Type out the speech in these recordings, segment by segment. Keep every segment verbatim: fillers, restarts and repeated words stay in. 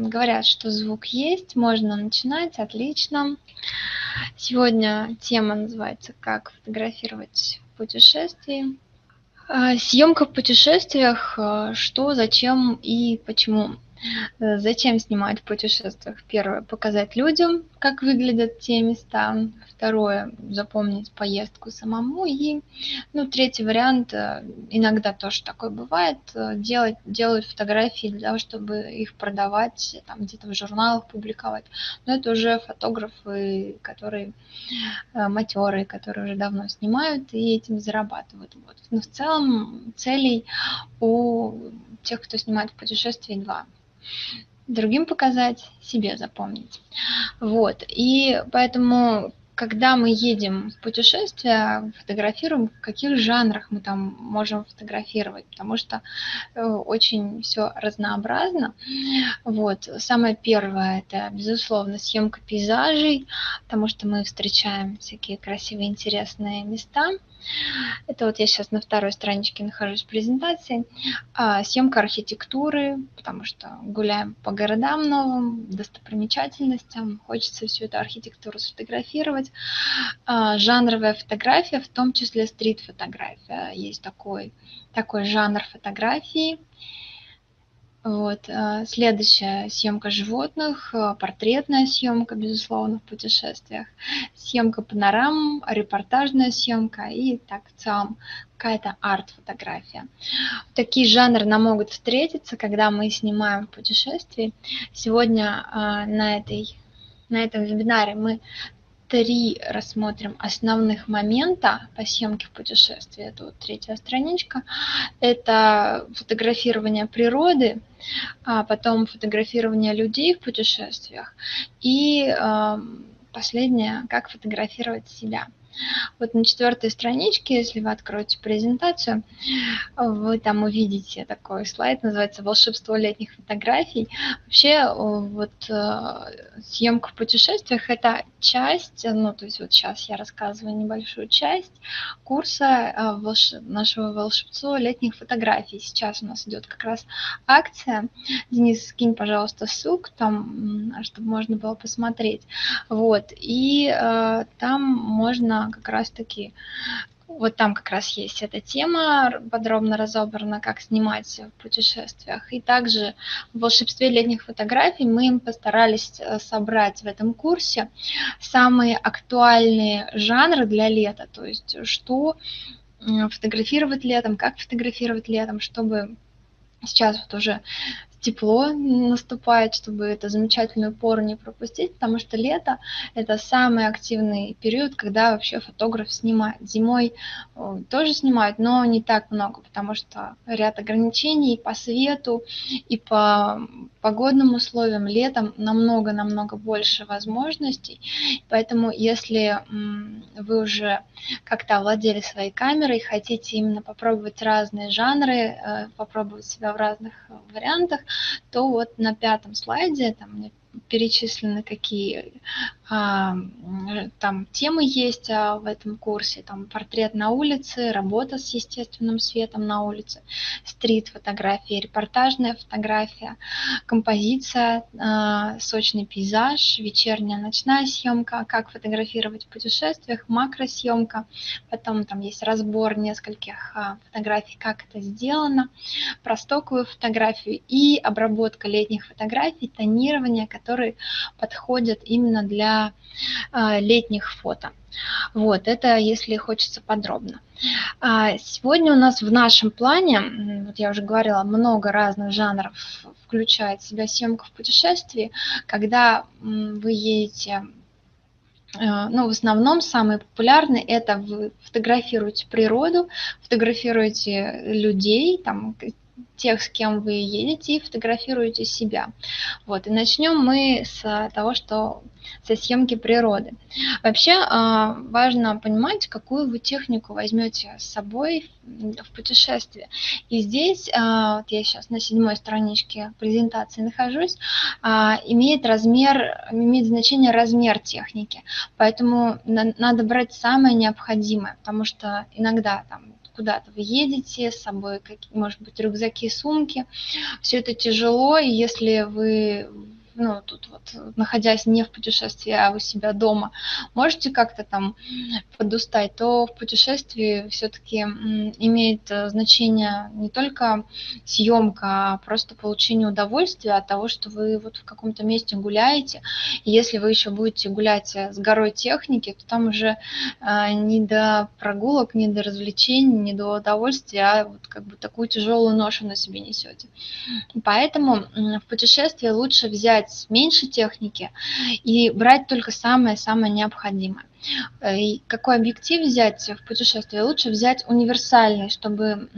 говорят, что звук есть, можно начинать, отлично. Сегодня тема называется «Как фотографировать в путешествии». Съемка в путешествиях, что, зачем и почему. Зачем снимать в путешествиях? Первое – показать людям, как выглядят те места. Второе – запомнить поездку самому. И ну, третий вариант, иногда тоже такое бывает, делать, делать фотографии для того, чтобы их продавать, там, где-то в журналах публиковать. Но это уже фотографы, которые матерые, которые уже давно снимают и этим зарабатывают. Вот. Но в целом целей у тех, кто снимает в путешествии, два. Другим показать, себе запомнить. Вот. И поэтому, когда мы едем в путешествие, фотографируем, в каких жанрах мы там можем фотографировать, потому что очень все разнообразно. Вот. Самое первое – это, безусловно, съемка пейзажей, потому что мы встречаем всякие красивые, интересные места. Это вот я сейчас на второй страничке нахожусь в презентации. А, съемка архитектуры, потому что гуляем по городам новым, достопримечательностям, хочется всю эту архитектуру сфотографировать. А, жанровая фотография, в том числе стрит-фотография. Есть такой, такой жанр фотографии. Вот. Следующая съемка животных, портретная съемка, безусловно, в путешествиях, съемка панорам, репортажная съемка и так в целом какая-то арт-фотография. Такие жанры нам могут встретиться, когда мы снимаем в путешествии. Сегодня на, этой, на этом вебинаре мы три рассмотрим основных момента по съемке в путешествии. Это вот третья страничка. Это фотографирование природы, а потом фотографирование людей в путешествиях и э, последнее, как фотографировать себя. Вот на четвертой страничке, если вы откроете презентацию, вы там увидите такой слайд, называется «Волшебство летних фотографий». Вообще, вот съемка в путешествиях – это часть, ну, то есть вот сейчас я рассказываю небольшую часть курса волш... нашего «Волшебство летних фотографий». Сейчас у нас идет как раз акция. Денис, скинь, пожалуйста, ссылку там, чтобы можно было посмотреть. Вот, и э, там можно как раз-таки, вот там как раз есть эта тема, подробно разобрана, как снимать в путешествиях. И также в волшебстве летних фотографий мы постарались собрать в этом курсе самые актуальные жанры для лета, то есть что фотографировать летом, как фотографировать летом, чтобы сейчас вот уже тепло наступает, чтобы эту замечательную пору не пропустить, потому что лето – это самый активный период, когда вообще фотограф снимает. Зимой тоже снимают, но не так много, потому что ряд ограничений и по свету, и по погодным условиям. Летом намного-намного больше возможностей, поэтому если вы уже как-то овладели своей камерой, хотите именно попробовать разные жанры, попробовать себя в разных вариантах, то вот на пятом слайде там перечислены какие а, там темы есть а, в этом курсе. Там портрет на улице, работа с естественным светом на улице, стрит-фотография, репортажная фотография, композиция, а, сочный пейзаж, вечерняя ночная съемка, как фотографировать в путешествиях, макросъемка. Потом там есть разбор нескольких а, фотографий, как это сделано, про стоковую фотографию и обработка летних фотографий, тонирование, которые подходят именно для э, летних фото. Вот, это если хочется подробно. А сегодня у нас в нашем плане, вот я уже говорила, много разных жанров включает в себя съемка в путешествии, когда вы едете. Ну, в основном самые популярные – это вы фотографируете природу, фотографируете людей, там, тех, с кем вы едете, и фотографируете себя. Вот. И начнем мы с того, что со съемки природы. Вообще важно понимать, какую вы технику возьмете с собой в путешествие. И здесь, вот я сейчас на седьмой страничке презентации нахожусь, имеет размер, имеет значение размер техники. Поэтому надо брать самое необходимое, потому что иногда там куда-то вы едете, с собой, какие, может быть, рюкзаки, сумки. Все это тяжело, и если вы ну, тут вот, находясь не в путешествии, а у себя дома, можете как-то там подустать, то в путешествии все-таки имеет значение не только съемка, а просто получение удовольствия от того, что вы вот в каком-то месте гуляете. И если вы еще будете гулять с горой техники, то там уже а, не до прогулок, не до развлечений, не до удовольствия, а вот как бы такую тяжелую ношу на себе несете. Поэтому в путешествии лучше взять меньше техники и брать только самое-самое необходимое. И какой объектив взять в путешествии? Лучше взять универсальный, чтобы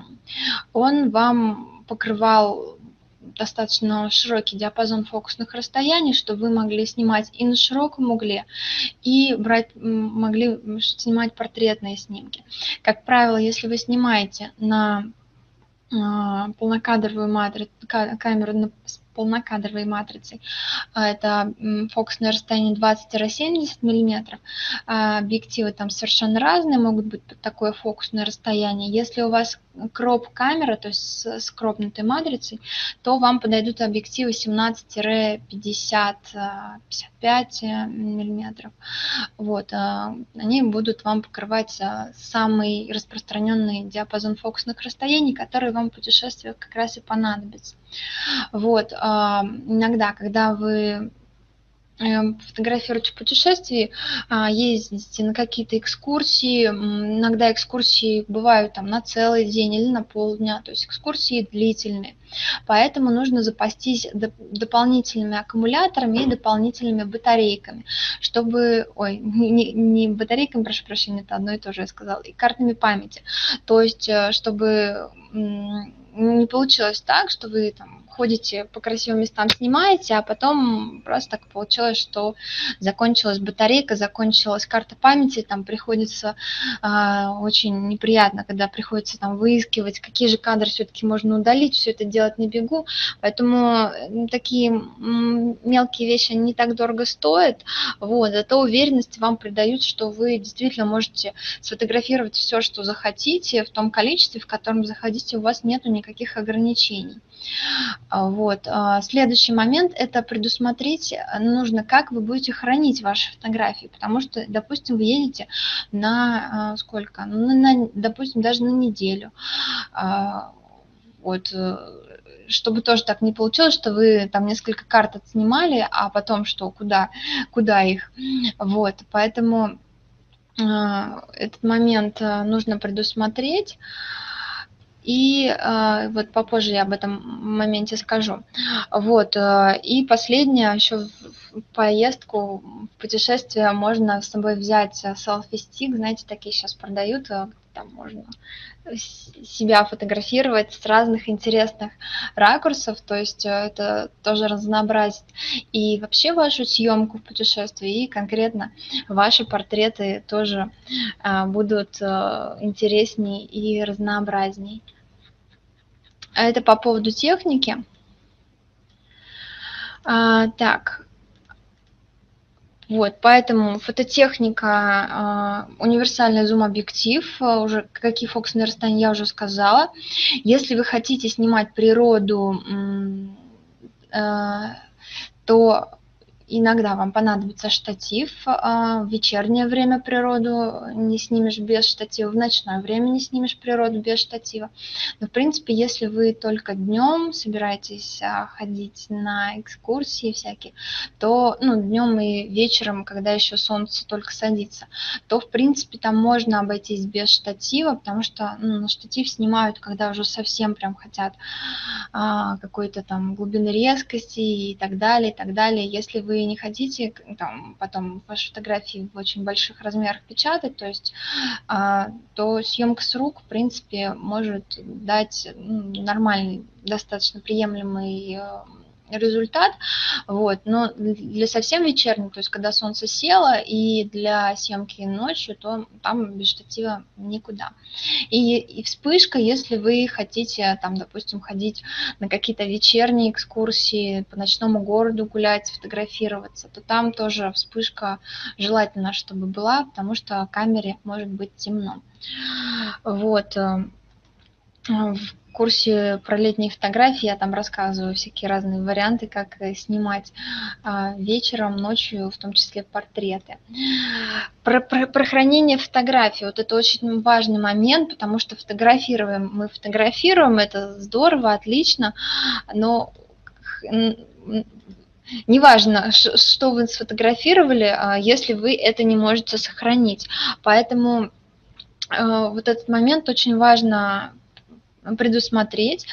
он вам покрывал достаточно широкий диапазон фокусных расстояний, чтобы вы могли снимать и на широком угле, и брать, могли снимать портретные снимки. Как правило, если вы снимаете на полнокадровую матрицу, камеру с полнокадровой матрицей, это фокусное расстояние двадцать — семьдесят миллиметров, объективы там совершенно разные, могут быть такое фокусное расстояние. Если у вас кроп-камера, то есть с кропнутой матрицей, то вам подойдут объективы семнадцать — пятьдесят — пятьдесят пять миллиметров. Вот, они будут вам покрывать самый распространенный диапазон фокусных расстояний, который вам в путешествиях как раз и понадобится. Вот, иногда, когда вы фотографируете в путешествии, ездите на какие-то экскурсии, иногда экскурсии бывают там на целый день или на полдня, то есть экскурсии длительные. Поэтому нужно запастись дополнительными аккумуляторами и дополнительными батарейками, чтобы, ой, не, не батарейками, прошу прощения, это одно и то же я сказала, и картами памяти. То есть, чтобы не получилось так, что вы там ходите по красивым местам, снимаете, а потом просто так получилось, что закончилась батарейка, закончилась карта памяти, там приходится э, очень неприятно, когда приходится там выискивать, какие же кадры все-таки можно удалить, все это делать на бегу, поэтому такие мелкие вещи не так дорого стоят, вот, зато уверенность вам придают, что вы действительно можете сфотографировать все, что захотите, в том количестве, в котором захотите, у вас нету никаких ограничений. Вот. Следующий момент – это предусмотреть нужно, как вы будете хранить ваши фотографии, потому что, допустим, вы едете на сколько? Ну, на, допустим, даже на неделю. Вот. Чтобы тоже так не получилось, что вы там несколько карт отснимали, а потом что, куда, куда их? Вот. Поэтому этот момент нужно предусмотреть. И э, вот попозже я об этом моменте скажу. Вот, э, и последнее, еще в поездку, в путешествие можно с собой взять селфи-стик, знаете, такие сейчас продают, там можно себя фотографировать с разных интересных ракурсов, то есть это тоже разнообразит и вообще вашу съемку в путешествии, и конкретно ваши портреты тоже э, будут э, интересней и разнообразней. Это по поводу техники. А, так, вот, поэтому фототехника, а, универсальный зум-объектив, уже какие фокусные расстояния я уже сказала. Если вы хотите снимать природу, а, то иногда вам понадобится штатив, в вечернее время природу не снимешь без штатива, в ночное время не снимешь природу без штатива. Но, в принципе, если вы только днем собираетесь ходить на экскурсии всякие, то, ну, днем и вечером, когда еще солнце только садится, то, в принципе, там можно обойтись без штатива, потому что, ну, на штатив снимают, когда уже совсем прям хотят а, какой-то там глубины резкости и так далее, и так далее. Если вы не хотите там, потом ваши фотографии в очень больших размерах печатать, то есть, а, то съемка с рук, в принципе, может дать нормальный, достаточно приемлемый результат, вот, но для совсем вечерней, то есть когда солнце село, и для съемки ночью, то там без штатива никуда. И, и вспышка, если вы хотите, там, допустим, ходить на какие-то вечерние экскурсии, по ночному городу гулять, фотографироваться, то там тоже вспышка желательно, чтобы была, потому что камере может быть темно. Вот. В курсе про летние фотографии я там рассказываю всякие разные варианты, как снимать а, вечером, ночью, в том числе портреты. Про, про, про хранение фотографий. Вот это очень важный момент, потому что фотографируем, мы фотографируем, это здорово, отлично, но неважно, что вы сфотографировали, если вы это не можете сохранить. Поэтому вот этот момент очень важно предусмотреть.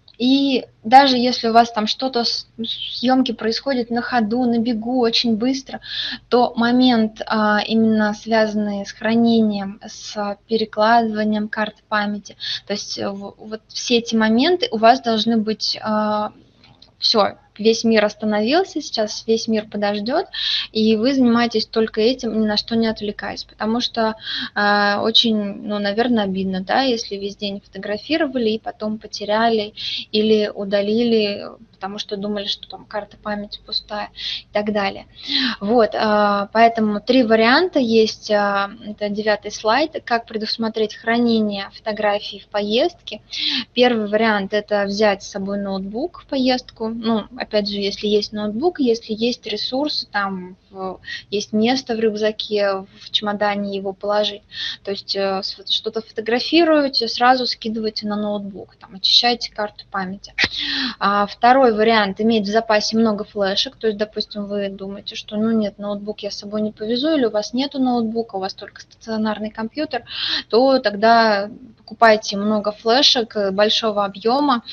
И даже если у вас там что-то, съемки происходят на ходу, на бегу, очень быстро, то момент, а, именно связанный с хранением, с перекладыванием карты памяти, то есть вот все эти моменты у вас должны быть, а, все, весь мир остановился, сейчас весь мир подождет, и вы занимаетесь только этим, ни на что не отвлекаясь, потому что э, очень, ну, наверное, обидно, да, если весь день фотографировали и потом потеряли или удалили, потому что думали, что там карта памяти пустая и так далее. Вот, э, поэтому три варианта есть, э, это девятый слайд, как предусмотреть хранение фотографий в поездке. Первый вариант – это взять с собой ноутбук в поездку, ну, опять же, если есть ноутбук, если есть ресурсы, там есть место в рюкзаке, в чемодане его положить. То есть что-то фотографируете, сразу скидываете на ноутбук, там, очищаете карту памяти. А второй вариант – иметь в запасе много флешек. То есть, допустим, вы думаете, что ну нет, ноутбук я с собой не повезу, или у вас нету ноутбука, у вас только стационарный компьютер, то тогда покупайте много флешек большого объема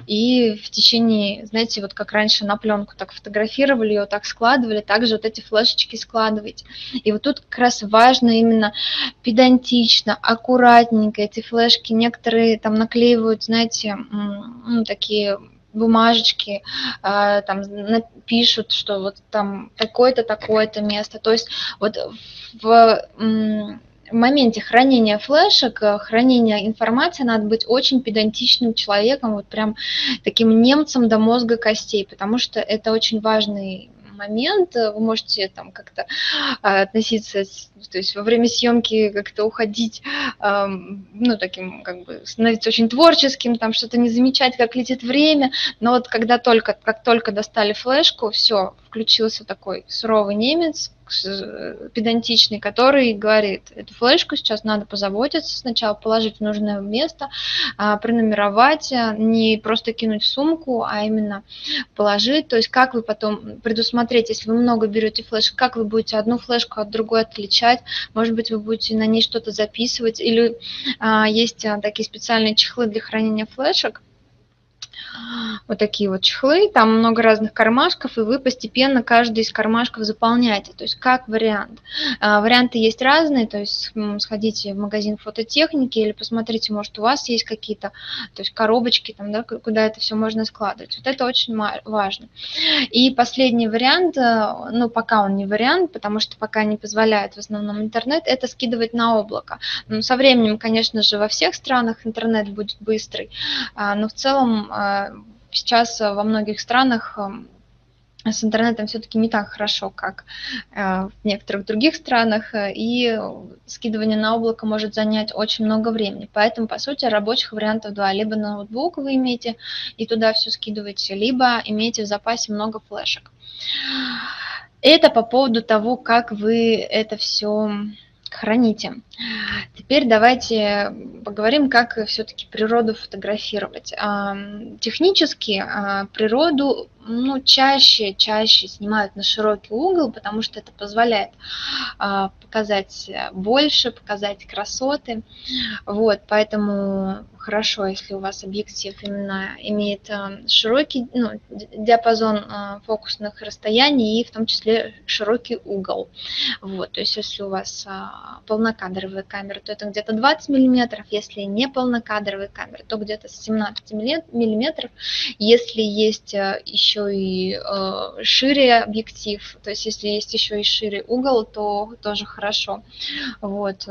и в течение, знаете, вот как раньше на пленку так фотографировали, ее так складывали, также вот эти флешечки складывайте. И вот тут как раз важно именно педантично, аккуратненько эти флешки. Некоторые там наклеивают, знаете, ну, такие бумажечки, там пишут, что вот там такое-то, такое-то место. То есть вот в в моменте хранения флешек, хранения информации надо быть очень педантичным человеком, вот прям таким немцем до мозга костей, потому что это очень важный момент. Вы можете там как-то относиться, то есть во время съемки как-то уходить, ну, таким, как бы, становиться очень творческим, там что-то не замечать, как летит время, но вот когда только, как только достали флешку, все, включился такой суровый немец, педантичный, который говорит, эту флешку сейчас надо позаботиться, сначала положить в нужное место, пронумеровать, не просто кинуть в сумку, а именно положить. То есть как вы потом предусмотреть, если вы много берете флешек, как вы будете одну флешку от другой отличать, может быть, вы будете на ней что-то записывать, или а, есть такие специальные чехлы для хранения флешек, вот такие вот чехлы, там много разных кармашков, и вы постепенно каждый из кармашков заполняете, то есть как вариант. А, варианты есть разные, то есть сходите в магазин фототехники или посмотрите, может, у вас есть какие-то, то есть коробочки, там, да, куда это все можно складывать. Вот это очень важно. И последний вариант, ну, пока он не вариант, потому что пока не позволяет в основном интернет, это скидывать на облако. Ну, со временем, конечно же, во всех странах интернет будет быстрый, но в целом сейчас во многих странах с интернетом все-таки не так хорошо, как в некоторых других странах, и скидывание на облако может занять очень много времени. Поэтому, по сути, рабочих вариантов два. Либо ноутбук вы имеете и туда все скидываете, либо имеете в запасе много флешек. Это по поводу того, как вы это все храните. Теперь давайте поговорим, как все-таки природу фотографировать. Технически природу, ну, чаще, чаще снимают на широкий угол, потому что это позволяет показать больше, показать красоты. Вот, поэтому хорошо, если у вас объектив именно имеет широкий, ну, диапазон фокусных расстояний и в том числе широкий угол. Вот, то есть если у вас полнокадровая камера, то это где-то двадцать миллиметров, если не полнокадровая камера, то где-то семнадцать миллиметров. Если есть еще и шире объектив, то есть если есть еще и шире угол, то тоже хорошо. Вот,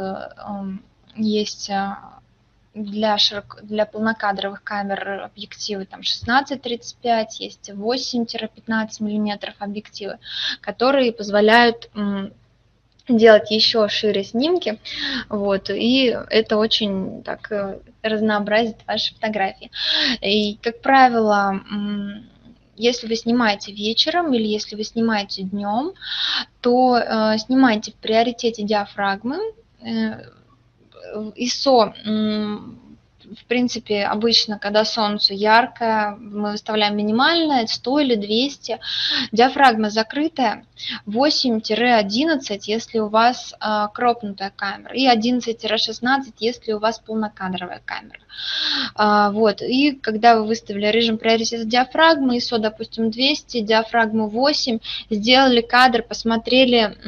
есть для, широк... для полнокадровых камер объективы там шестнадцать тридцать пять, есть восемь пятнадцать миллиметров объективы, которые позволяют делать еще шире снимки, вот, и это очень так э, разнообразит ваши фотографии. И, как правило, если вы снимаете вечером или если вы снимаете днем, то э, снимайте в приоритете диафрагмы. Э, ай эс о, в принципе, обычно, когда солнце яркое, мы выставляем минимальное, сто или двести. Диафрагма закрытая, восемь-одиннадцать, если у вас а, кропнутая камера, и одиннадцать-шестнадцать, если у вас полнокадровая камера. А, вот, и когда вы выставили режим приоритета диафрагмы, ай эс о, допустим, двести, диафрагму восемь, сделали кадр, посмотрели,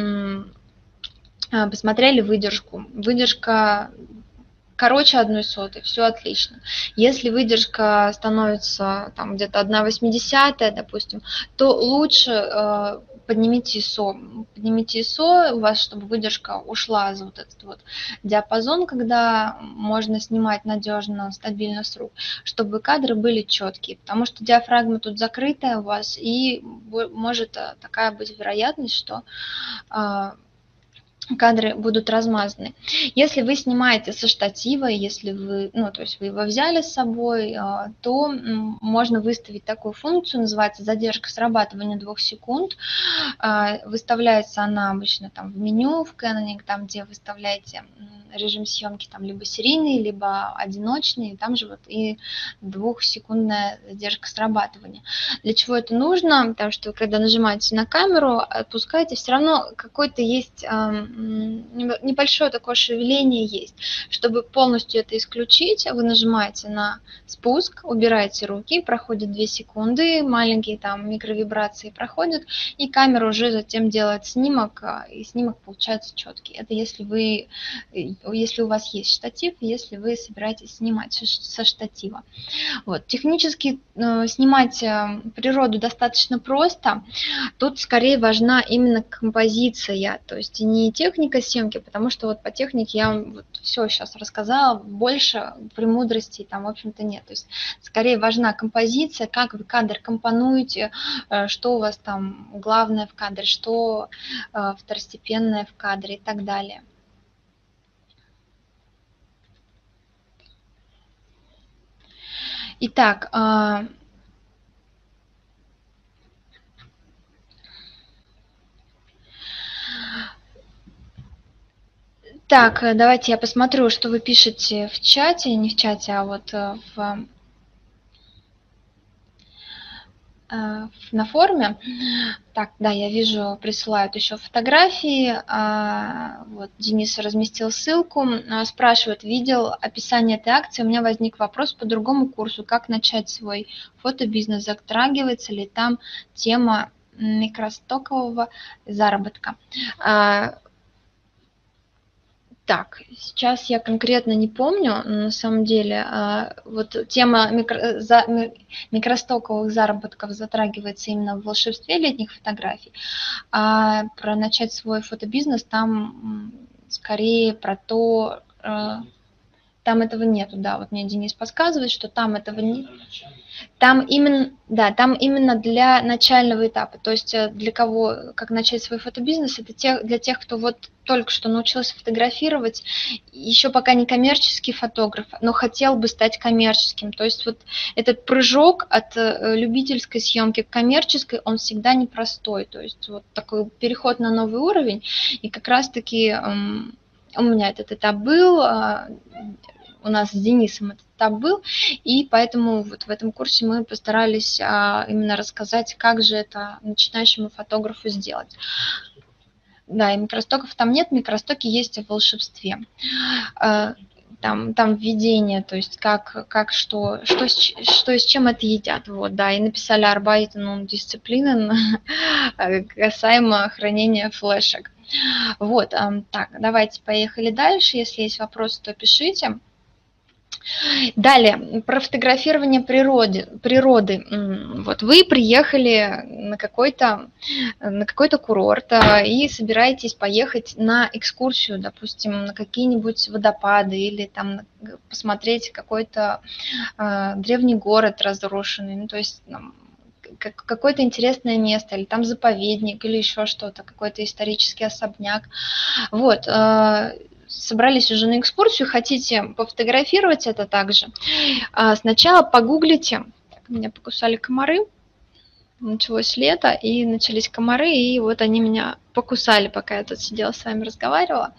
посмотрели выдержку. Выдержка короче одной сотой, все отлично. Если выдержка становится там где-то одна восьмидесятая, допустим, то лучше э, поднимите ай эс о. Поднимите ай эс о у вас, чтобы выдержка ушла за вот этот вот диапазон, когда можно снимать надежно, стабильно с рук, чтобы кадры были четкие, потому что диафрагма тут закрытая у вас, и может такая быть вероятность, что э, кадры будут размазаны. Если вы снимаете со штатива, если вы, ну, то есть вы его взяли с собой, то можно выставить такую функцию, называется задержка срабатывания двух секунд. Выставляется она обычно там в меню, в Canon, там, где выставляете режим съемки, там либо серийный, либо одиночный, там же вот и двухсекундная задержка срабатывания. Для чего это нужно? Потому что когда нажимаете на камеру, отпускаете, все равно какой-то есть небольшое такое шевеление есть. Чтобы полностью это исключить, вы нажимаете на спуск, убираете руки, проходит две секунды, маленькие там микровибрации проходят, и камера уже затем делает снимок, и снимок получается четкий. Это если вы, если у вас есть штатив, если вы собираетесь снимать со штатива. Вот. Технически э, снимать э, природу достаточно просто. Тут скорее важна именно композиция, то есть не техника съемки, потому что вот по технике я вам вот все сейчас рассказала, больше премудростей там, в общем-то, нет. То есть скорее важна композиция, как вы кадр компонуете, э, что у вас там главное в кадре, что э, второстепенное в кадре и так далее. Итак, так, давайте я посмотрю, что вы пишете в чате, не в чате, а вот в, на форуме. Так, да, я вижу, присылают еще фотографии. Вот, Денис разместил ссылку. Спрашивает, видел описание этой акции, у меня возник вопрос по другому курсу, как начать свой фотобизнес, затрагивается ли там тема микростокового заработка. Так, сейчас я конкретно не помню, но на самом деле вот тема микро, за, микростоковых заработков затрагивается именно в волшебстве летних фотографий, а про начать свой фотобизнес там скорее про то, там этого нету, да, вот мне Денис подсказывает, что там этого нет. Там именно, да, там именно для начального этапа, то есть для кого, как начать свой фотобизнес, это тех, для тех, кто вот только что научился фотографировать, еще пока не коммерческий фотограф, но хотел бы стать коммерческим. То есть вот этот прыжок от любительской съемки к коммерческой, он всегда непростой, то есть вот такой переход на новый уровень, и как раз-таки у меня этот этап был, у нас с Денисом этот этап был, и поэтому вот в этом курсе мы постарались а, именно рассказать, как же это начинающему фотографу сделать. Да, и микростоков там нет, микростоки есть в волшебстве. А, там, там введение, то есть как, как что, что, что и с чем это едят. Вот, да, и написали Arbeiten und Disziplinen касаемо хранения флешек. Вот, так, давайте поехали дальше. Если есть вопросы, то пишите. Далее, про фотографирование природы. природы. Вот вы приехали на какой-то на какой-то курорт и собираетесь поехать на экскурсию, допустим, на какие-нибудь водопады или там посмотреть какой-то э, древний город разрушенный. Ну, то есть как какое-то интересное место, или там заповедник, или еще что-то, какой-то исторический особняк. Вот, э, собрались уже на экскурсию, хотите пофотографировать это также, а, сначала погуглите. Так, меня покусали комары. Началось лето, и начались комары, и вот они меня покусали, пока я тут сидела с вами разговаривала.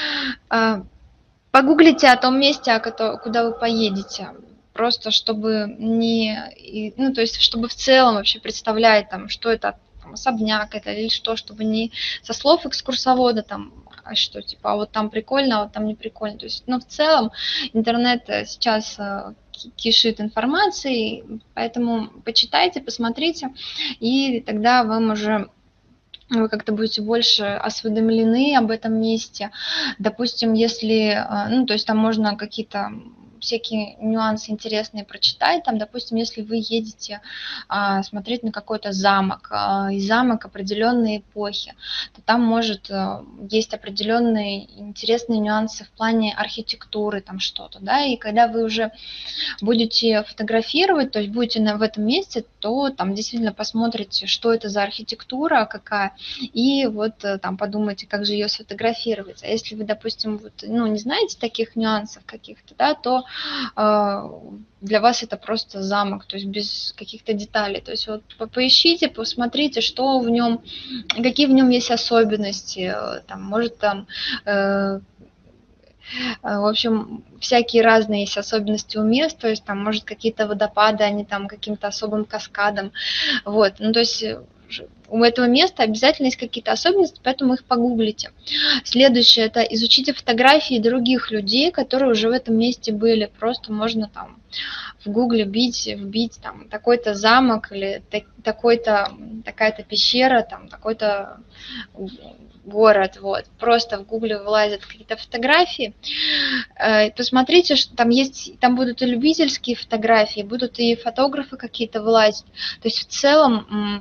А, Погуглите о том месте, о кото- куда вы поедете. Просто чтобы не... и- Ну, то есть, чтобы в целом вообще представлять, там, что это, там, особняк это или что, чтобы не со слов экскурсовода, там, а что, типа, а вот там прикольно, а вот там не прикольно. То есть, но в целом интернет э, сейчас э, ки- кишит информацией, поэтому почитайте, посмотрите, и тогда вам уже вы как-то будете больше осведомлены об этом месте. Допустим, если, а, ну, то есть там можно какие-то всякие нюансы интересные прочитать. Там, допустим, если вы едете а, смотреть на какой-то замок, а, и замок определенной эпохи, то там может а, есть определенные интересные нюансы в плане архитектуры, там что-то, да, и когда вы уже будете фотографировать, то есть будете на, в этом месте, то там действительно посмотрите, что это за архитектура какая, и вот э, там подумайте, как же ее сфотографировать. А если вы, допустим, вот, ну, не знаете таких нюансов каких-то, да, то э, для вас это просто замок, то есть без каких-то деталей. То есть вот по- поищите, посмотрите, что в нем, какие в нем есть особенности, э, там, может там э, Э, В общем, всякие разные есть особенности у мест, то есть там, может, какие-то водопады, они там каким-то особым каскадом. Вот, ну, то есть э, ж- у этого места обязательно есть какие-то особенности, поэтому их погуглите. Следующее – это изучите фотографии других людей, которые уже в этом месте были. Просто можно там в гугле бить, вбить там такой-то замок или та- такой-то, такая-то пещера, там такой-то город, вот. Просто в гугле вылазят какие-то фотографии. Э, Посмотрите, что там есть, там будут и любительские фотографии, будут и фотографы какие-то вылазить. То есть в целом м,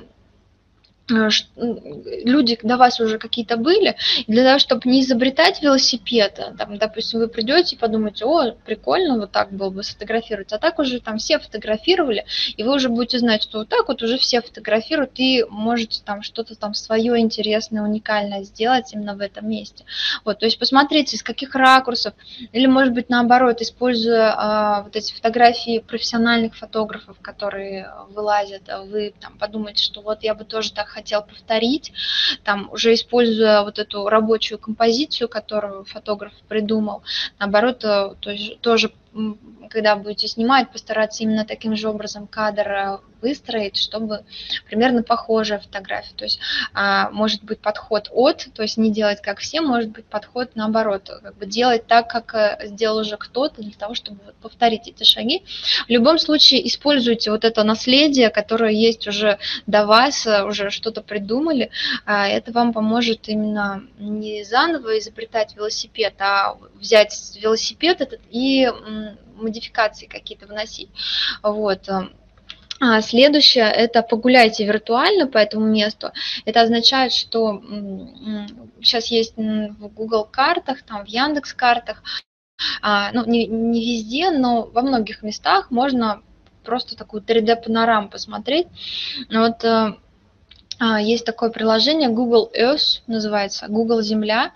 э, ш- м, люди до вас уже какие-то были, и для того, чтобы не изобретать велосипед, а, там, допустим, вы придете и подумаете, о, прикольно, вот так было бы сфотографировать, а так уже там все фотографировали, и вы уже будете знать, что вот так вот уже все фотографируют, и можете там что-то там свое интересное, уникальное сделать именно в этом месте. Вот, то есть посмотрите, из каких ракурсов, или, может быть, наоборот, используя а, вот эти фотографии профессиональных фотографов, которые а, вылазят, а вы там подумаете, что вот я бы тоже так хотел повторить, там уже используя вот эту рабочую композицию, которую фотограф придумал, наоборот, э, то есть тоже м, когда будете снимать, постараться именно таким же образом кадр э, выстроить, чтобы примерно похожая фотография. То есть а, может быть подход от, то есть не делать как все, может быть подход наоборот, как бы делать так, как э, сделал уже кто-то, для того, чтобы вот повторить эти шаги. В любом случае используйте вот это наследие, которое есть уже до вас, э, уже что-то придумали, а, это вам поможет именно не заново изобретать велосипед, а взять велосипед этот и м, модификации какие-то вносить. Вот. э. А следующее – это погуляйте виртуально по этому месту. Это означает, что сейчас есть м, в Google картах, там, в Яндекс картах, а, ну, не, не везде, но во многих местах можно просто такую три дэ-панораму посмотреть. Вот э, а, есть такое приложение Google Earth, называется Google Земля.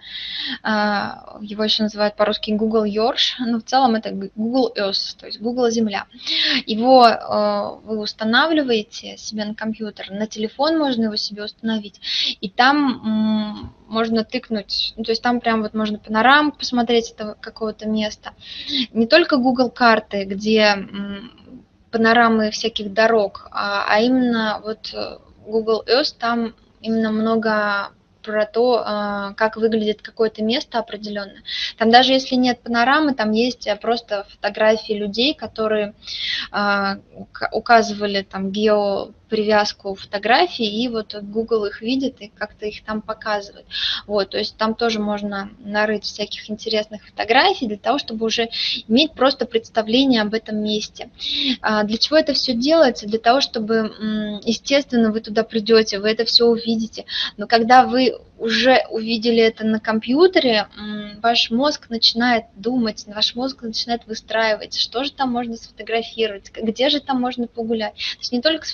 А, Его еще называют по-русски Google Earth, но в целом это Google Earth, то есть Google Земля. Его э, вы устанавливаете себе на компьютер, на телефон можно его себе установить, и там м, можно тыкнуть, ну, то есть там прям вот можно панораму посмотреть этого какого-то места. Не только Google карты, где м, панорамы всяких дорог, а, а именно вот э, Google Earth, там именно много про то, а, как выглядит какое-то место определенное. Там даже если нет панорамы, там есть э, просто фотографии людей, которые а, ука- указывали там геопривязку фотографий, и вот Google их видит и как-то их там показывает. Вот, то есть там тоже можно нарыть всяких интересных фотографий для того, чтобы уже иметь просто представление об этом месте. А, Для чего это все делается? Для того, чтобы, м, естественно, вы туда придете, вы это все увидите, но когда вы уже увидели это на компьютере, м, ваш мозг начинает думать, ваш мозг начинает выстраивать, что же там можно сфотографировать, где же там можно погулять. То есть не только сфотографировать,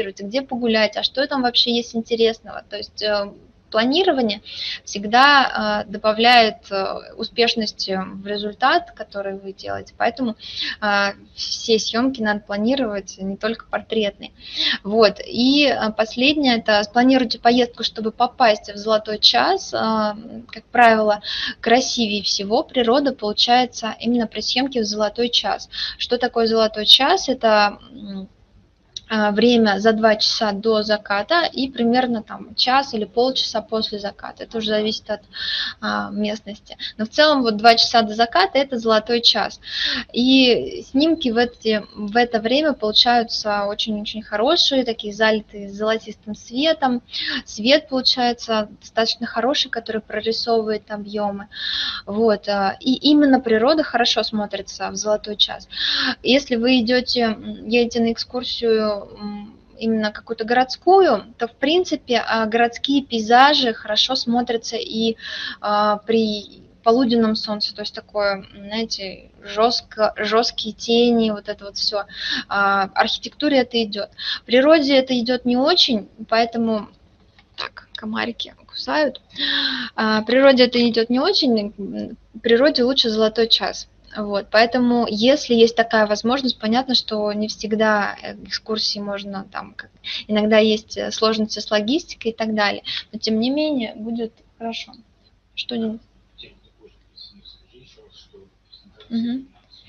сфотографировать, где погулять, а что там вообще есть интересного. То есть планирование всегда добавляет успешности в результат, который вы делаете. Поэтому все съемки надо планировать, не только портретные. Вот. И последнее, это спланируйте поездку, чтобы попасть в золотой час. Как правило, красивее всего природа получается именно при съемке в золотой час. Что такое золотой час? Это время за два часа до заката и примерно там час или полчаса после заката. Это уже зависит от а, местности. Но в целом вот два часа до заката это золотой час. И снимки в, эти, в это время получаются очень-очень хорошие, такие залитые золотистым светом. Свет получается достаточно хороший, который прорисовывает объемы. Вот. И именно природа хорошо смотрится в золотой час. Если вы идете, едете на экскурсию именно какую-то городскую, то, в принципе, городские пейзажи хорошо смотрятся и при полуденном солнце, то есть такое, знаете, жестко, жесткие тени, вот это вот все. Архитектуре это идет. В природе это идет не очень, поэтому... Так, комарики кусают. В природе это идет не очень, в природе лучше золотой час. Вот, поэтому, если есть такая возможность, понятно, что не всегда экскурсии можно, там, как, иногда есть сложности с логистикой и так далее, но тем не менее будет хорошо. Что-нибудь? Угу.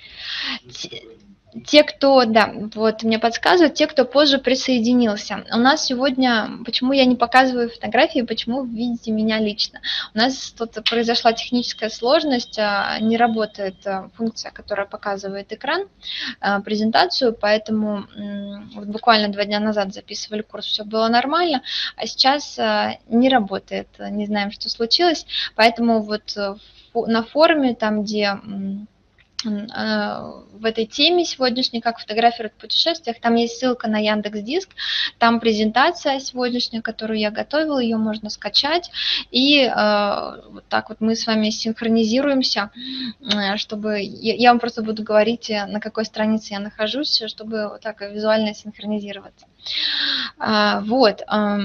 Те, кто, да, вот мне подсказывают, те, кто позже присоединился. У нас сегодня, почему я не показываю фотографии, почему вы видите меня лично? У нас тут произошла техническая сложность, не работает функция, которая показывает экран, презентацию, поэтому вот буквально два дня назад записывали курс, все было нормально, а сейчас не работает, не знаем, что случилось, поэтому вот на форуме, там, где... в этой теме сегодняшней, как фотографировать в путешествиях, там есть ссылка на Яндекс.Диск, там презентация сегодняшняя, которую я готовила, ее можно скачать, и э, вот так вот мы с вами синхронизируемся, чтобы, я, я вам просто буду говорить, на какой странице я нахожусь, чтобы вот так визуально синхронизироваться. А, вот.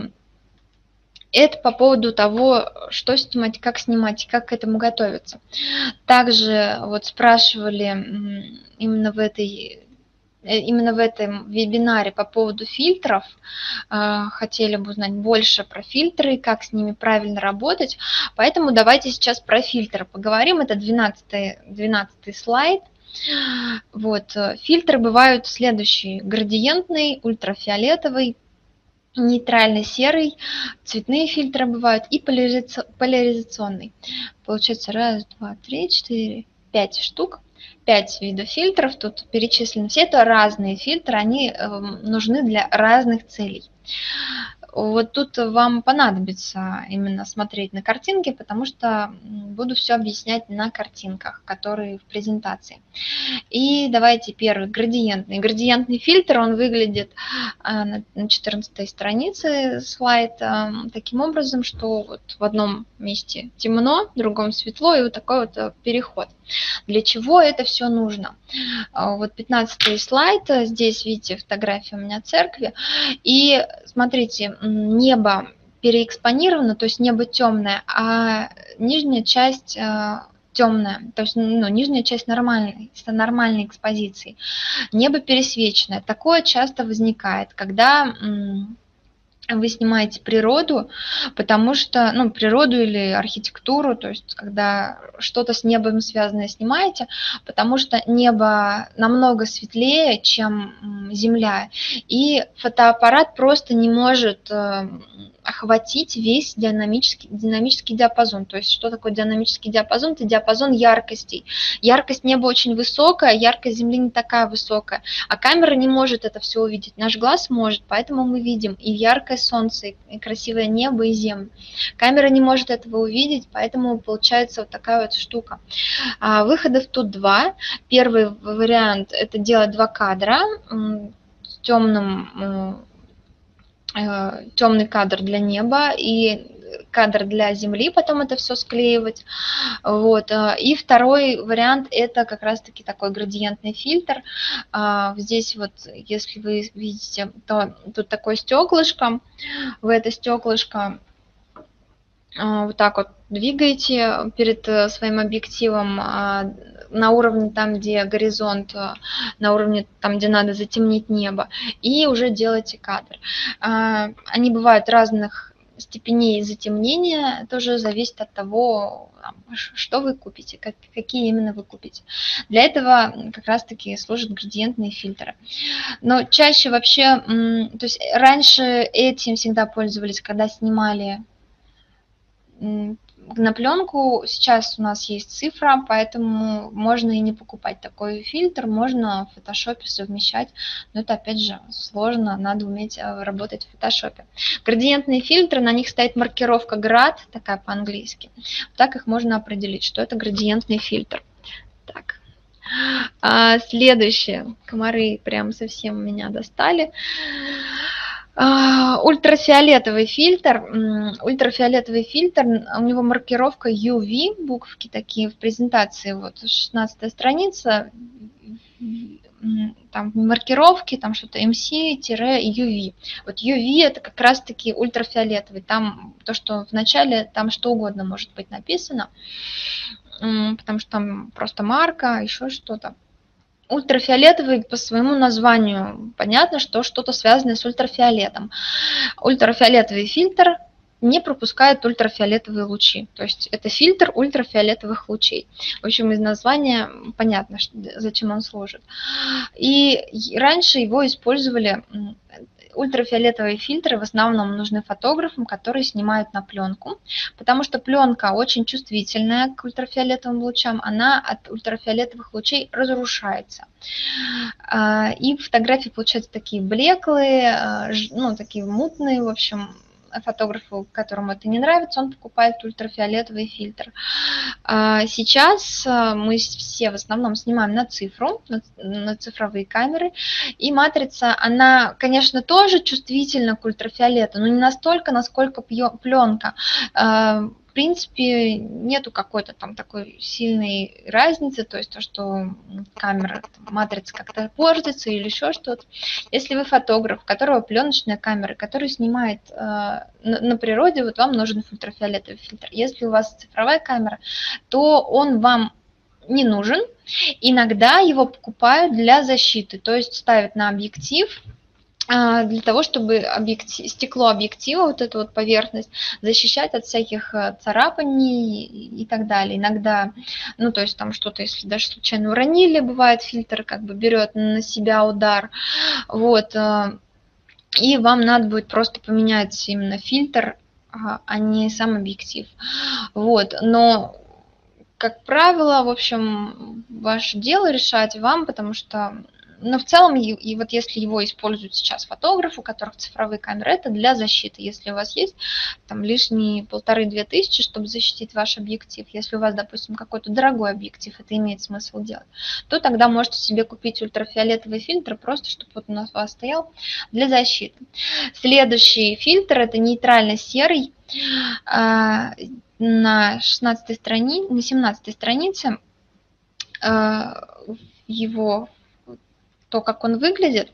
Это по поводу того, что снимать, как снимать, как к этому готовиться. Также вот спрашивали именно в этой, именно в этом вебинаре по поводу фильтров. Хотели бы узнать больше про фильтры, как с ними правильно работать. Поэтому давайте сейчас про фильтры поговорим. Это двенадцатый, двенадцатый слайд. Вот. Фильтры бывают следующие: градиентный, ультрафиолетовый, нейтральный серый, цветные фильтры бывают и поляризационный. Получается раз, два, три, четыре, пять штук, пять видов фильтров тут перечислены. Все это разные фильтры, они нужны для разных целей. Вот тут вам понадобится именно смотреть на картинки, потому что буду все объяснять на картинках, которые в презентации. И давайте первый, градиентный. Градиентный фильтр, он выглядит на четырнадцатой странице слайд таким образом, что вот в одном месте темно, в другом светло, и вот такой вот переход. Для чего это все нужно? Вот пятнадцатый слайд, здесь видите фотография у меня церкви, и смотрите, небо переэкспонировано, то есть небо темное, а нижняя часть темная, то есть ну, нижняя часть нормальной, нормальной экспозиции. Небо пересвеченное. Такое часто возникает, когда вы снимаете природу, потому что, ну, природу или архитектуру, то есть когда что-то с небом связанное снимаете, потому что небо намного светлее, чем земля, и фотоаппарат просто не может охватить весь динамический, динамический диапазон. То есть что такое динамический диапазон? Это диапазон яркостей. Яркость неба очень высокая, яркость Земли не такая высокая, а камера не может это все увидеть. Наш глаз может, поэтому мы видим и яркое солнце, и красивое небо, и землю. Камера не может этого увидеть, поэтому получается вот такая вот штука. А выходов тут два. Первый вариант – это делать два кадра с темным, темный кадр для неба и кадр для земли, потом это все склеивать. Вот. И второй вариант – это как раз-таки такой градиентный фильтр. Здесь вот, если вы видите, то тут такое стеклышко. Вы это стеклышко вот так вот двигаете перед своим объективом на уровне там, где горизонт, на уровне там, где надо затемнить небо, и уже делаете кадр. Они бывают разных степеней затемнения, тоже зависит от того, что вы купите, как, какие именно вы купите. Для этого как раз-таки служат градиентные фильтры. Но чаще вообще, то есть раньше этим всегда пользовались, когда снимали на пленку. Сейчас у нас есть цифра, поэтому можно и не покупать такой фильтр, можно в фотошопе совмещать, но это опять же сложно, надо уметь работать в фотошопе. Градиентные фильтры, на них стоит маркировка град, такая по-английски, так их можно определить, что это градиентный фильтр. Так. А следующее, комары прям совсем меня достали. Ультрафиолетовый фильтр. Ультрафиолетовый фильтр, у него маркировка ю ви, буквки такие в презентации, вот шестнадцатая страница, там маркировки, там что-то эм си-ю ви. Вот ю ви это как раз-таки ультрафиолетовый, там то, что в начале, там что угодно может быть написано, потому что там просто марка, еще что-то. Ультрафиолетовый по своему названию. Понятно, что что-то связанное с ультрафиолетом. Ультрафиолетовый фильтр не пропускает ультрафиолетовые лучи. То есть это фильтр ультрафиолетовых лучей. В общем, из названия понятно, зачем он служит. И раньше его использовали... Ультрафиолетовые фильтры в основном нужны фотографам, которые снимают на пленку, потому что пленка очень чувствительная к ультрафиолетовым лучам, она от ультрафиолетовых лучей разрушается. И фотографии получаются такие блеклые, ну, такие мутные, в общем. Фотографу, которому это не нравится, он покупает ультрафиолетовый фильтр. Сейчас мы все в основном снимаем на цифру, на цифровые камеры, и матрица, она, конечно, тоже чувствительна к ультрафиолету, но не настолько, насколько пленка. В принципе, нету какой-то там такой сильной разницы, то есть то, что камера, матрица как-то портится или еще что-то. Если вы фотограф, у которого пленочная камера, который снимает э, на, на природе, вот вам нужен ультрафиолетовый фильтр. Если у вас цифровая камера, то он вам не нужен. Иногда его покупают для защиты, то есть ставят на объектив, для того, чтобы объектив, стекло объектива, вот эту вот поверхность, защищать от всяких царапаний и так далее. Иногда, ну, то есть там что-то, если даже случайно уронили, бывает, фильтр как бы берет на себя удар, вот, и вам надо будет просто поменять именно фильтр, а не сам объектив, вот, но... Как правило, в общем, ваше дело решать вам, потому что, но в целом, и, и вот если его используют сейчас фотографы, у которых цифровые камеры, это для защиты. Если у вас есть там лишние полторы-две тысячи, чтобы защитить ваш объектив, если у вас, допустим, какой-то дорогой объектив, это имеет смысл делать, то тогда можете себе купить ультрафиолетовый фильтр, просто чтобы вот он у вас стоял для защиты. Следующий фильтр – это нейтрально-серый. На шестнадцатой странице, на семнадцатой странице его, то, как он выглядит,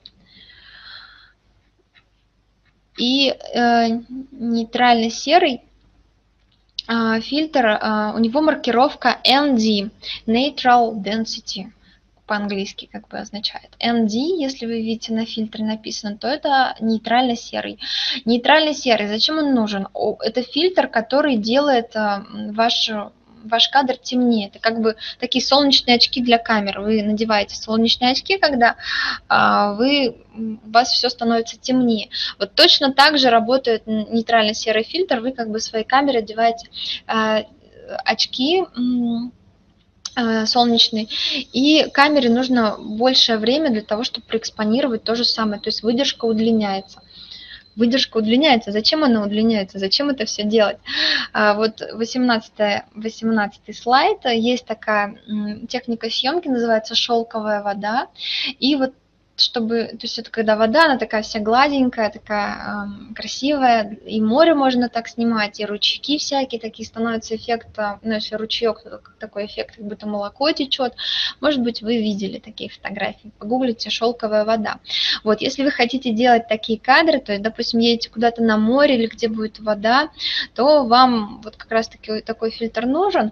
и нейтрально-серый фильтр, у него маркировка эн ди, Neutral Density, по-английски как бы означает. эн ди, если вы видите на фильтре написано, то это нейтрально-серый. Нейтрально-серый, зачем он нужен? Это фильтр, который делает ваш, ваш кадр темнее. Это как бы такие солнечные очки для камер. Вы надеваете солнечные очки, когда вы, у вас все становится темнее. Вот точно так же работает нейтрально-серый фильтр. Вы как бы в своей камере одеваете очки солнечный, и камере нужно большее время для того, чтобы проэкспонировать то же самое, то есть выдержка удлиняется. Выдержка удлиняется. Зачем она удлиняется? Зачем это все делать? Вот восемнадцатый, восемнадцатый слайд. Есть такая техника съемки, называется шелковая вода. И вот чтобы, то есть это когда вода, она такая вся гладенькая, такая э, красивая, и море можно так снимать, и ручейки всякие такие, становится эффект, ну, если ручеек, то такой эффект, как будто молоко течет. Может быть, вы видели такие фотографии, погуглите «шелковая вода». Вот, если вы хотите делать такие кадры, то есть, допустим, едете куда-то на море или где будет вода, то вам вот как раз-таки такой фильтр нужен.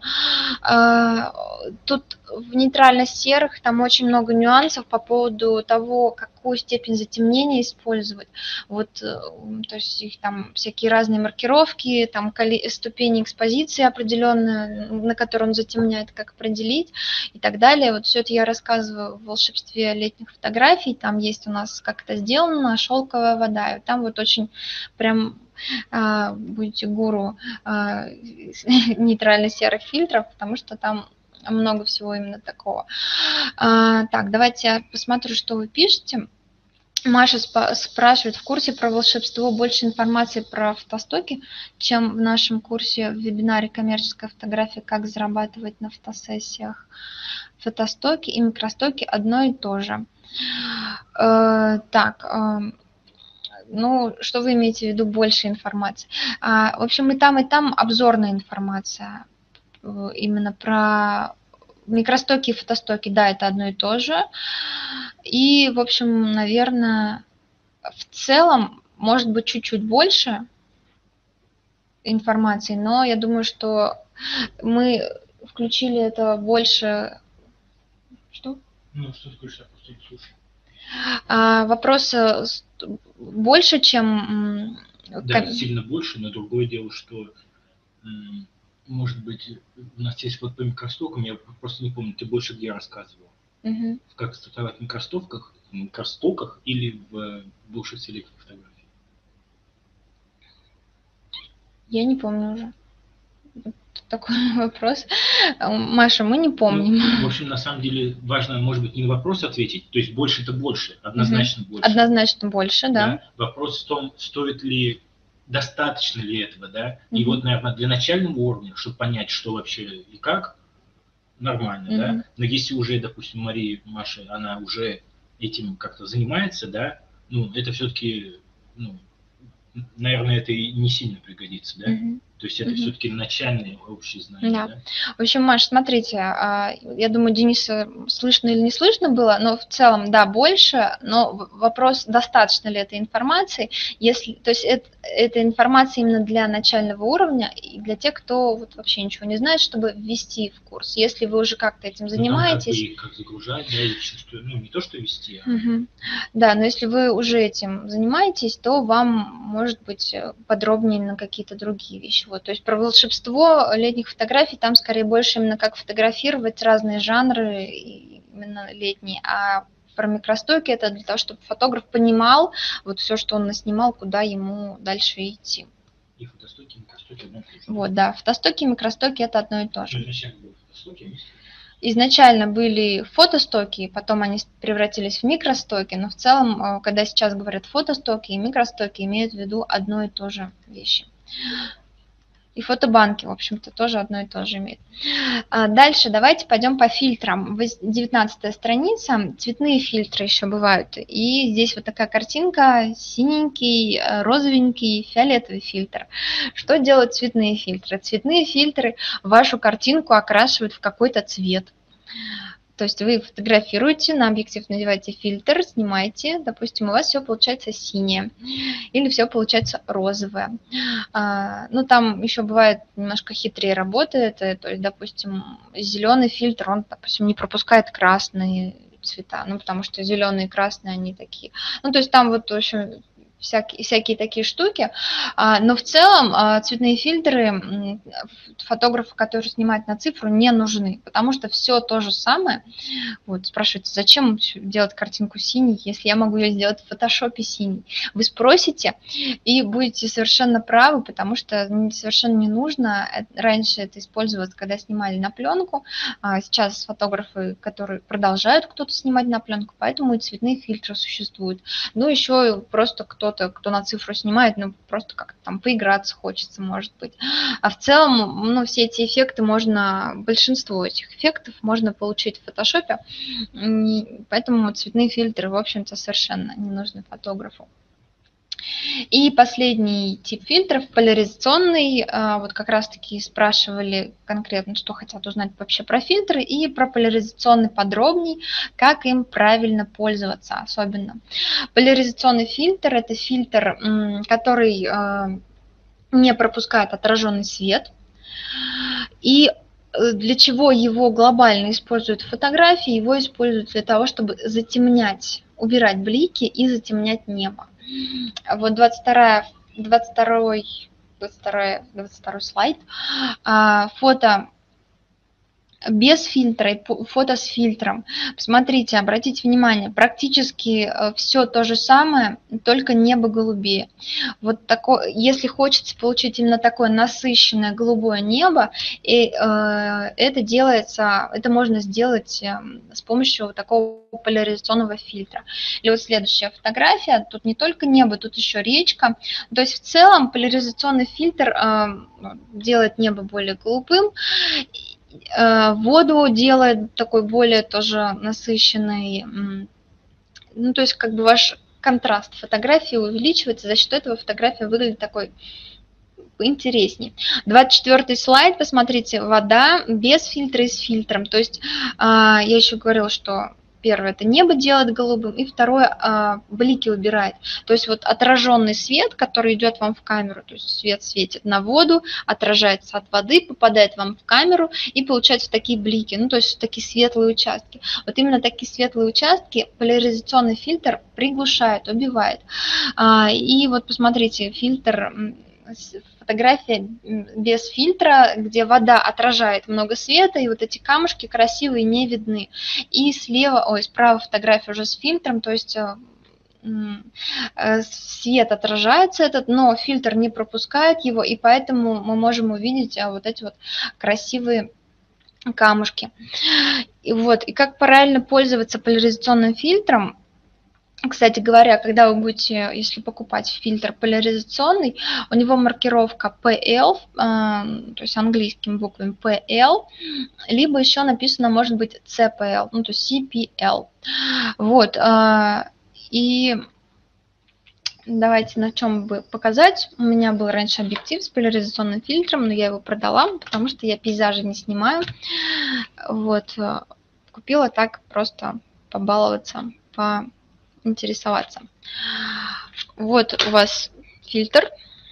Тут в нейтрально-серых там очень много нюансов по поводу того, какую степень затемнения использовать. Вот, то есть их там всякие разные маркировки, там ступени экспозиции определенные, на которые он затемняет, как определить и так далее. Вот все это я рассказываю в «Волшебстве летних фотографий». Там есть у нас, как это сделано, шелковая вода. И там вот очень прям а, будете гуру а, нейтрально-серых фильтров, потому что там много всего именно такого. А, так, давайте я посмотрю, что вы пишете. Маша спрашивает, в курсе про волшебство больше информации про фотостоки, чем в нашем курсе в вебинаре «Коммерческая фотография. Как зарабатывать на фотосессиях». Фотостоки и микростоки одно и то же. Э, так, э, ну, что вы имеете в виду больше информации? А, в общем, и там, и там обзорная информация. Именно про микростоки и фотостоки, да, это одно и то же. И, в общем, наверное, в целом, может быть, чуть-чуть больше информации, но я думаю, что мы включили это больше... Что? Ну, что скажешь, я просто не слушаю. А, вопрос больше, чем... Да, сильно больше, но другое дело, что... Может быть, у нас есть вот по микростокам, я просто не помню, ты больше где рассказывал? Угу. Как стартовать в микростоках, в микростоках или в бывших селекторах фотографий? Я не помню уже. Такой вопрос. Маша, мы не помним. Ну, в общем, на самом деле важно, может быть, не на вопрос ответить, то есть больше это больше, однозначно угу. больше. Однозначно больше, да. да. Вопрос в том, стоит ли, достаточно ли этого, да. Угу. И вот, наверное, для начального уровня, чтобы понять, что вообще и как, нормально, угу. да. Но если уже, допустим, Мария, Маша, она уже этим как-то занимается, да, ну, это все-таки, ну, наверное, это и не сильно пригодится, да. Угу. То есть это угу. все-таки начальные общие знания. Да. да. В общем, Маш, смотрите, я думаю, Дениса слышно или не слышно было, но в целом, да, больше, но вопрос, достаточно ли этой информации, если, то есть это, это информация именно для начального уровня и для тех, кто вот вообще ничего не знает, чтобы ввести в курс. Если вы уже как-то этим занимаетесь... Ну, как, бы, как загружать, да, или что, ну, не то, что вести, а... Угу. Да, но если вы уже этим занимаетесь, то вам, может быть, подробнее на какие-то другие вещи. Вот, то есть про волшебство летних фотографий там скорее больше именно как фотографировать разные жанры, именно летние, а про микростоки это для того, чтобы фотограф понимал вот все, что он наснимал, куда ему дальше идти. И фотостоки, и микростоки одно и то же. Вот, да, фотостоки и микростоки это одно и то же. Изначально были фотостоки, Изначально были фотостоки, потом они превратились в микростоки, но в целом, когда сейчас говорят фотостоки и микростоки, имеют в виду одно и то же вещи. И фотобанки, в общем-то, тоже одно и то же имеют. Дальше давайте пойдем по фильтрам. девятнадцатая страница, цветные фильтры еще бывают. И здесь вот такая картинка, синенький, розовенький, фиолетовый фильтр. Что делают цветные фильтры? Цветные фильтры вашу картинку окрашивают в какой-то цвет. То есть вы фотографируете, на объектив надеваете фильтр, снимаете, допустим, у вас все получается синее или все получается розовое. А, ну, там еще бывает немножко хитрее работает, то есть, допустим, зеленый фильтр, он, допустим, не пропускает красные цвета, ну, потому что зеленые и красные, они такие. Ну, то есть там вот, в общем, всякие, всякие такие штуки, а, но в целом а, цветные фильтры фотографу, который снимает на цифру, не нужны, потому что все то же самое. Вот, спрашиваете, зачем делать картинку синей, если я могу ее сделать в фотошопе синей? Вы спросите и будете совершенно правы, потому что совершенно не нужно. Раньше это использовалось, когда снимали на пленку, а сейчас фотографы, которые продолжают кто-то снимать на пленку, поэтому и цветные фильтры существуют. Ну, еще просто кто кто-то, кто на цифру снимает, ну, просто как-то там поиграться хочется, может быть. А в целом, ну, все эти эффекты можно, большинство этих эффектов можно получить в фотошопе, поэтому цветные фильтры, в общем-то, совершенно не нужны фотографу. И последний тип фильтров, поляризационный, вот как раз-таки спрашивали конкретно, что хотят узнать вообще про фильтры, и про поляризационный подробней, как им правильно пользоваться особенно. Поляризационный фильтр – это фильтр, который не пропускает отраженный свет, и для чего его глобально используют в фотографии? Его используют для того, чтобы затемнять, убирать блики и затемнять небо. Вот двадцать второй, двадцать второй, двадцать второй, двадцать второй слайд. Фото без фильтра и фото с фильтром. Посмотрите, обратите внимание, практически все то же самое, только небо голубее. Вот такое, если хочется получить именно такое насыщенное голубое небо, и, э, это делается, это можно сделать э, с помощью вот такого поляризационного фильтра. Или вот следующая фотография, тут не только небо, тут еще речка. То есть в целом поляризационный фильтр э, делает небо более голубым, воду делает такой более тоже насыщенной, ну то есть как бы ваш контраст фотографии увеличивается, за счет этого фотография выглядит такой интересней. двадцать четвёртый слайд, посмотрите, вода без фильтра и с фильтром, то есть я еще говорила, что первое, это небо делает голубым, и второе, блики убирает. То есть вот отраженный свет, который идет вам в камеру, то есть свет светит на воду, отражается от воды, попадает вам в камеру, и получаются такие блики, ну то есть такие светлые участки. Вот именно такие светлые участки поляризационный фильтр приглушает, убивает. И вот посмотрите, фильтр... Фотография без фильтра, где вода отражает много света, и вот эти камушки красивые не видны. И слева, ой, справа фотография уже с фильтром, то есть свет отражается этот, но фильтр не пропускает его, и поэтому мы можем увидеть вот эти вот красивые камушки. И вот, и как правильно пользоваться поляризационным фильтром? Кстати говоря, когда вы будете, если покупать фильтр поляризационный, у него маркировка пи эл, то есть английскими буквами пи эл, либо еще написано, может быть, си пи эл, ну, то есть си пи эл. Вот, и давайте на чем бы показать. У меня был раньше объектив с поляризационным фильтром, но я его продала, потому что я пейзажи не снимаю. Вот, купила так просто побаловаться, по интересоваться. Вот у вас фильтр.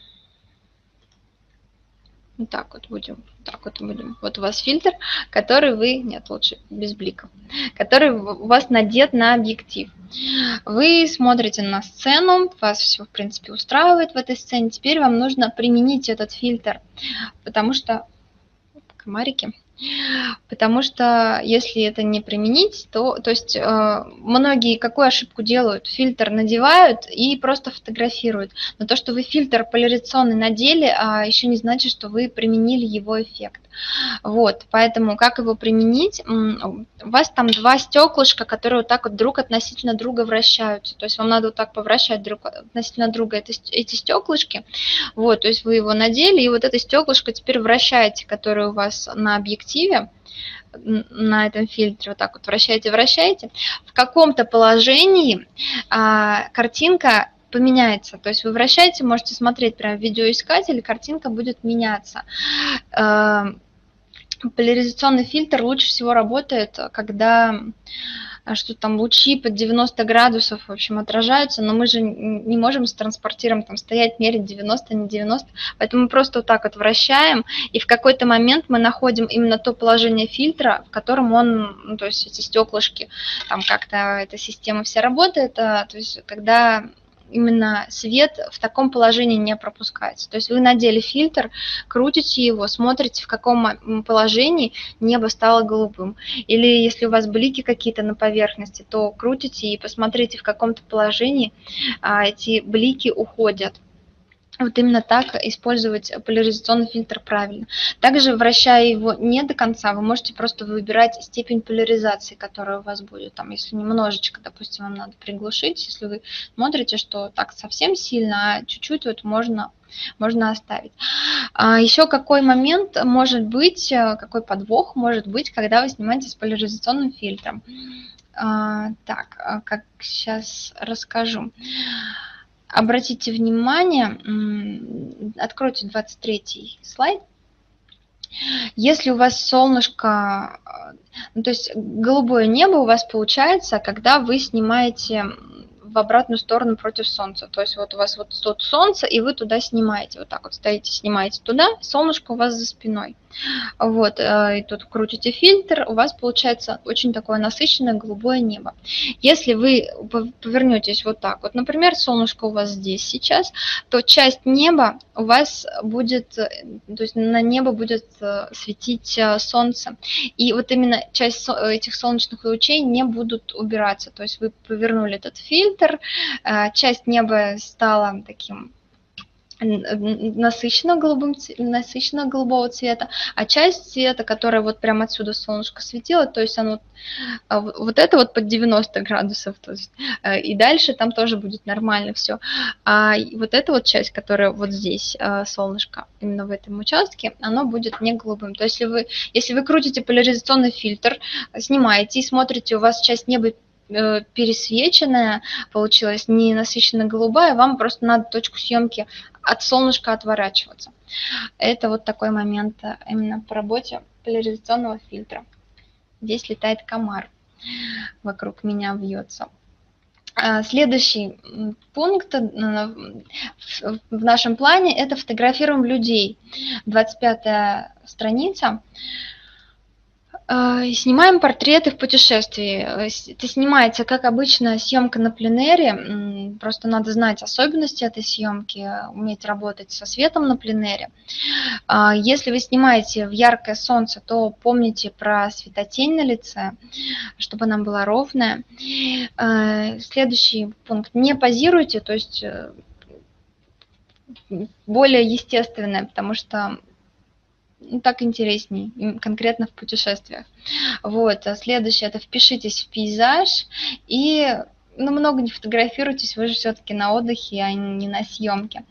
Вот так вот будем. Так вот будем. Вот у вас фильтр, который вы... Нет, лучше без бликов. Который у вас надет на объектив. Вы смотрите на сцену, вас все, в принципе, устраивает в этой сцене. Теперь вам нужно применить этот фильтр, потому что... Комарики. Потому что если это не применить, то, то есть э, многие какую ошибку делают? Фильтр надевают и просто фотографируют. Но то, что вы фильтр поляризационный надели, а еще не значит, что вы применили его эффект. Вот, поэтому как его применить? У вас там два стеклышка, которые вот так вот друг относительно друга вращаются. То есть вам надо вот так повращать друг относительно друга это, эти стеклышки. Вот, то есть вы его надели, и вот это стеклышко теперь вращаете, которое у вас на объективе, на этом фильтре, вот так вот вращаете, вращаете. В каком-то положении а, картинка поменяется. То есть вы вращаете, можете смотреть прямо в видеоискатель, картинка будет меняться. Поляризационный фильтр лучше всего работает, когда что там лучи под девяносто градусов, в общем, отражаются, но мы же не можем с транспортиром там стоять, мерить девяносто, не девяносто, поэтому мы просто вот так вот вращаем, и в какой-то момент мы находим именно то положение фильтра, в котором он, ну, то есть эти стеклышки, там как-то эта система вся работает, то есть когда именно свет в таком положении не пропускается. То есть вы надели фильтр, крутите его, смотрите, в каком положении небо стало голубым. Или если у вас блики какие-то на поверхности, то крутите и посмотрите, в каком-то положении а, эти блики уходят. вот именно так использовать поляризационный фильтр правильно. Также, вращая его не до конца, вы можете просто выбирать степень поляризации, которая у вас будет. Там, если немножечко, допустим, вам надо приглушить, если вы смотрите, что так совсем сильно, а чуть-чуть вот можно, можно оставить. А еще какой момент может быть, какой подвох может быть, когда вы снимаете с поляризационным фильтром. А, так, как сейчас расскажу. Обратите внимание, откройте двадцать третий слайд. Если у вас солнышко, ну, то есть голубое небо у вас получается, когда вы снимаете в обратную сторону против солнца. То есть вот у вас вот тут солнце, и вы туда снимаете. Вот так вот стоите, снимаете туда, солнышко у вас за спиной. Вот, и тут крутите фильтр, у вас получается очень такое насыщенное голубое небо. Если вы повернетесь вот так вот, например, солнышко у вас здесь сейчас, то часть неба у вас будет, то есть на небо будет светить солнце. И вот именно часть этих солнечных лучей не будут убираться. То есть вы повернули этот фильтр, часть неба стала таким насыщенно-голубым, насыщенно-голубого цвета, а часть цвета, которая вот прямо отсюда солнышко светило, то есть оно вот это вот под девяносто градусов, то есть, и дальше там тоже будет нормально все. А вот эта вот часть, которая вот здесь солнышко, именно в этом участке, оно будет не голубым. То есть если вы, если вы крутите поляризационный фильтр, снимаете и смотрите, у вас часть неба пересвеченная получилась, не насыщенно голубая, вам просто надо точку съемки от солнышка отворачиваться. Это вот такой момент именно по работе поляризационного фильтра. Здесь летает комар, вокруг меня вьется. Следующий пункт в нашем плане – это фотографируем людей. двадцать пятая страница. Снимаем портреты в путешествии. Это снимается, как обычно, съемка на пленэре. Просто надо знать особенности этой съемки, уметь работать со светом на пленэре. Если вы снимаете в яркое солнце, то помните про светотень на лице, чтобы она была ровная. Следующий пункт. Не позируйте, то есть более естественное, потому что ну, так интересней, конкретно в путешествиях. Вот. А следующее – это впишитесь в пейзаж и ну, много не фотографируйтесь, вы же все-таки на отдыхе, а не на съемке.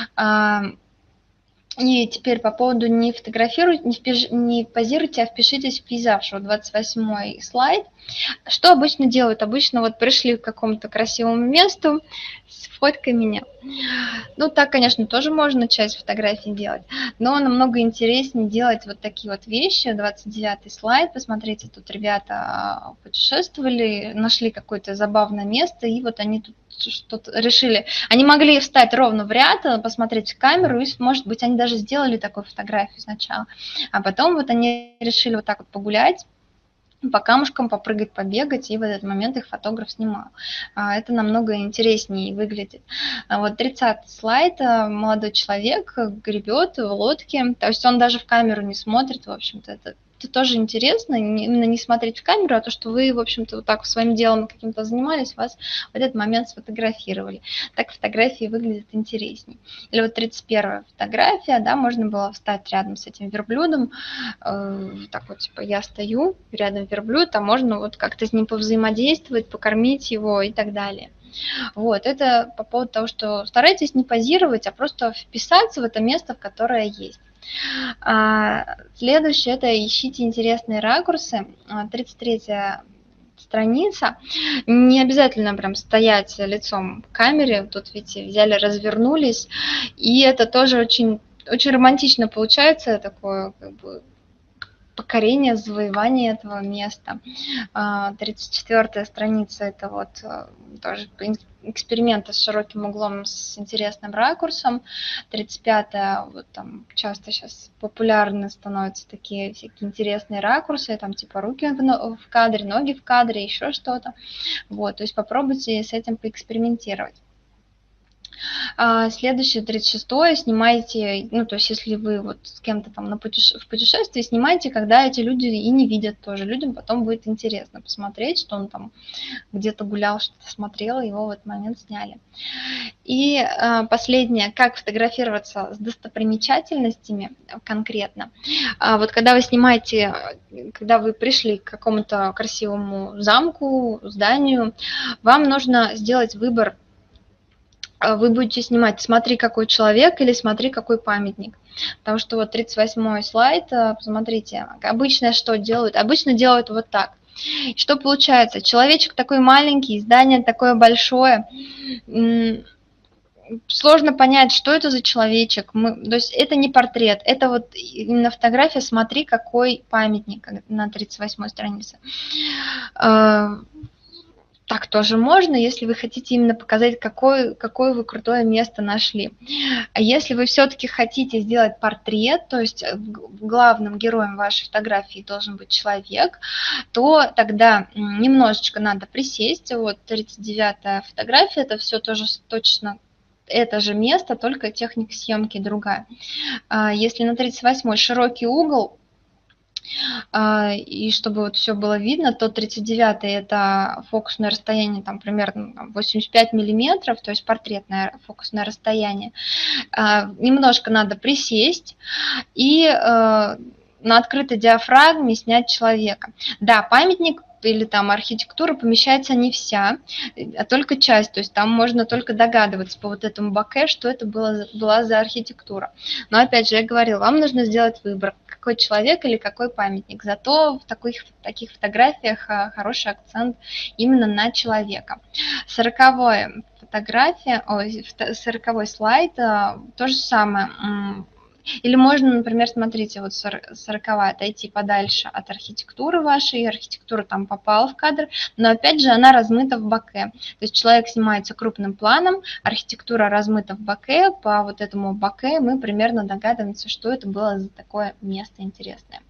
И теперь по поводу не фотографируйте, не, впиш, не позируйте, а впишитесь в пейзаж. Вот двадцать восьмой слайд. Что обычно делают? Обычно вот пришли к какому-то красивому месту, сфоткай меня. Ну, так, конечно, тоже можно часть фотографий делать, но намного интереснее делать вот такие вот вещи. двадцать девятый слайд, посмотрите, тут ребята путешествовали, нашли какое-то забавное место, и вот они тут что-то решили. Они могли встать ровно в ряд, посмотреть в камеру, и, может быть, они даже сделали такую фотографию сначала, а потом вот они решили вот так вот погулять, по камушкам попрыгать, побегать, и в этот момент их фотограф снимал. Это намного интереснее выглядит. Вот тридцатый слайд. Молодой человек гребет в лодке, то есть он даже в камеру не смотрит, в общем-то, это это тоже интересно, именно не смотреть в камеру, а то, что вы, в общем-то, вот так своим делом каким-то занимались, вас в этот момент сфотографировали. Так фотографии выглядят интереснее. Или вот тридцать первая фотография, да, можно было встать рядом с этим верблюдом, э, так вот, типа, я стою, рядом верблюд, а можно вот как-то с ним повзаимодействовать, покормить его и так далее. Вот, это по поводу того, что старайтесь не позировать, а просто вписаться в это место, в которое есть. А, следующее – это ищите интересные ракурсы. тридцать третья страница. Не обязательно прям стоять лицом к камере. Тут, видите, взяли, развернулись. И это тоже очень, очень романтично получается, такое как бы покорение, завоевание этого места. тридцать четвёртая страница – это вот тоже эксперименты с широким углом, с интересным ракурсом. тридцать пятая, вот там часто сейчас популярны становятся такие всякие интересные ракурсы, там типа руки в кадре, ноги в кадре, еще что-то. Вот, то есть попробуйте с этим поэкспериментировать. А, следующее, тридцать шестое, снимайте, ну, то есть если вы вот с кем-то там на путеше в путешествии, снимайте, когда эти люди и не видят тоже. Людям потом будет интересно посмотреть, что он там где-то гулял, что-то смотрел, его в этот момент сняли. И а, последнее, как фотографироваться с достопримечательностями конкретно. А, вот когда вы снимаете, когда вы пришли к какому-то красивому замку, зданию, вам нужно сделать выбор. Вы будете снимать «Смотри, какой человек» или «Смотри, какой памятник». Потому что вот тридцать восьмой слайд, посмотрите, обычно что делают? Обычно делают вот так. Что получается? Человечек такой маленький, здание такое большое. Сложно понять, что это за человечек. Мы, то есть это не портрет, это вот именно фотография «Смотри, какой памятник» на тридцать восьмой странице. Так тоже можно, если вы хотите именно показать, какое, какое вы крутое место нашли. А если вы все-таки хотите сделать портрет, то есть главным героем вашей фотографии должен быть человек, то тогда немножечко надо присесть. Вот тридцать девятая фотография, это все тоже точно это же место, только техника съемки другая. Если на тридцать восьмой широкий угол, и чтобы вот все было видно, то тридцать девятый это фокусное расстояние там примерно восемьдесят пять миллиметров, то есть портретное фокусное расстояние. Немножко надо присесть и на открытой диафрагме снять человека. Да, памятник или там архитектура помещается не вся, а только часть, то есть там можно только догадываться по вот этому боке, что это было, была за архитектура. Но опять же, я говорила, вам нужно сделать выбор, какой человек или какой памятник. Зато в таких, в таких фотографиях хороший акцент именно на человека. Сороковая фотография, ой, сороковой слайд, то же самое. Или можно, например, смотрите, вот сороковая, отойти подальше от архитектуры вашей, архитектура там попала в кадр, но опять же она размыта в боке. То есть человек снимается крупным планом, архитектура размыта в боке, по вот этому боке мы примерно догадываемся, что это было за такое место интересное.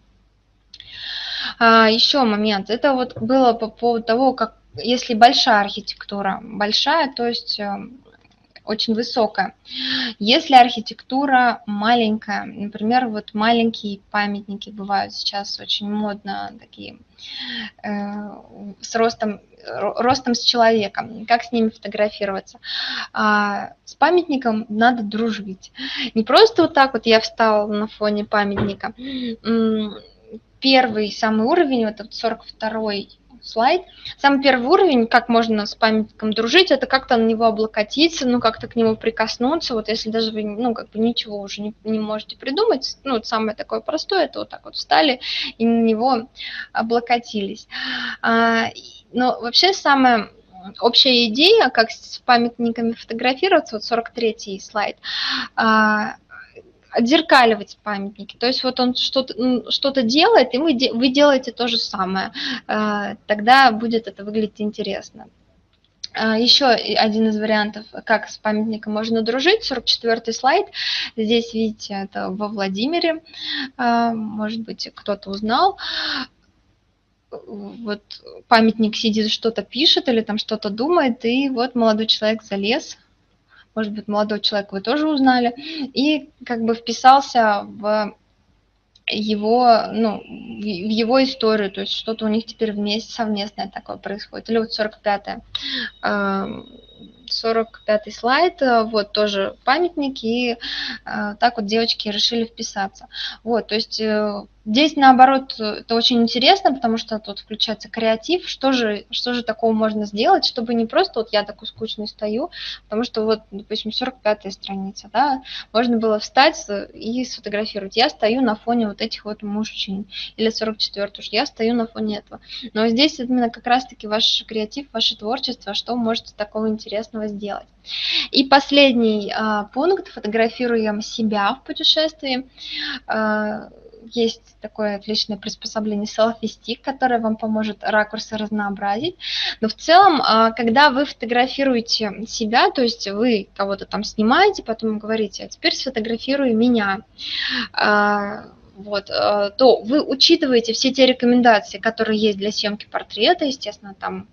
А, еще момент, это вот было по поводу того, как если большая архитектура, большая, то есть очень высокая. Если архитектура маленькая, например, вот маленькие памятники бывают сейчас очень модно, такие э, с ростом, ростом с человеком, как с ними фотографироваться. А с памятником надо дружить. Не просто вот так вот я встала на фоне памятника. Первый самый уровень, вот этот сорок второй слайд. Самый первый уровень, как можно с памятником дружить, это как-то на него облокотиться, ну, как-то к нему прикоснуться. Вот если даже вы, ну, как бы ничего уже не, не можете придумать, ну, вот самое такое простое, это вот так вот встали и на него облокотились. А, но вообще самая общая идея, как с памятниками фотографироваться, вот сорок третий слайд, а, отзеркаливать памятники. То есть вот он что-то что-то делает, и вы, вы делаете то же самое. Тогда будет это выглядеть интересно. Еще один из вариантов, как с памятником можно дружить, сорок четвёртый слайд. Здесь, видите, это во Владимире. Может быть, кто-то узнал. Вот памятник сидит, что-то пишет или там что-то думает, и вот молодой человек залез. Может быть, молодой человек вы тоже узнали, и как бы вписался в его, ну, в его историю, то есть что-то у них теперь вместе совместное такое происходит. Или вот сорок пятый слайд, вот тоже памятник, и так вот девочки решили вписаться. Вот, то есть здесь, наоборот, это очень интересно, потому что тут включается креатив, что же, что же такого можно сделать, чтобы не просто вот я такой скучный стою, потому что вот, допустим, сорок пятая страница, да, можно было встать и сфотографировать. Я стою на фоне вот этих вот мужчин, или сорок четвёртая, я стою на фоне этого. Но здесь именно как раз-таки ваш креатив, ваше творчество, что можете такого интересного сделать. И последний а, пункт, фотографируем себя в путешествии. А, есть такое отличное приспособление селфи-стик, которое вам поможет ракурсы разнообразить. Но в целом, когда вы фотографируете себя, то есть вы кого-то там снимаете, потом говорите, а теперь сфотографируй меня, вот, то вы учитываете все те рекомендации, которые есть для съемки портрета, естественно, там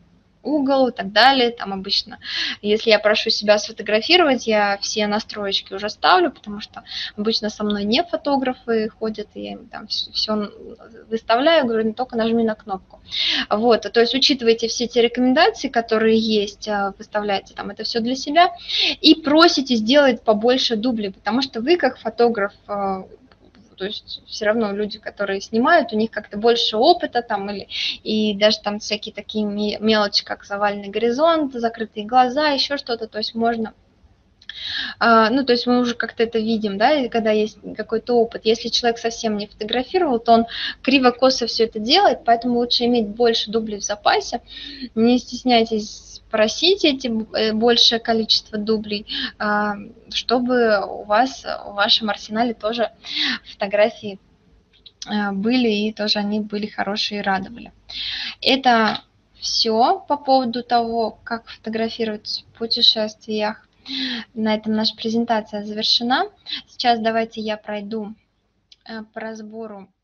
угол и так далее. Там обычно, если я прошу себя сфотографировать, я все настроечки уже ставлю, потому что обычно со мной не фотографы ходят, и я им там все выставляю, говорю, только нажми на кнопку. Вот, то есть учитывайте все те рекомендации, которые есть, выставляйте там это все для себя и просите сделать побольше дублей, потому что вы как фотограф, то есть все равно люди, которые снимают, у них как-то больше опыта там, или, и даже там всякие такие мелочи, как заваленный горизонт, закрытые глаза, еще что-то, то есть можно, ну, то есть мы уже как-то это видим, да, и когда есть какой-то опыт. Если человек совсем не фотографировал, то он криво-косо все это делает, поэтому лучше иметь больше дублей в запасе, не стесняйтесь просить эти большее количество дублей, чтобы у вас в вашем арсенале тоже фотографии были, и тоже они были хорошие и радовали. Это все по поводу того, как фотографировать в путешествиях. На этом наша презентация завершена. Сейчас давайте я пройду по разбору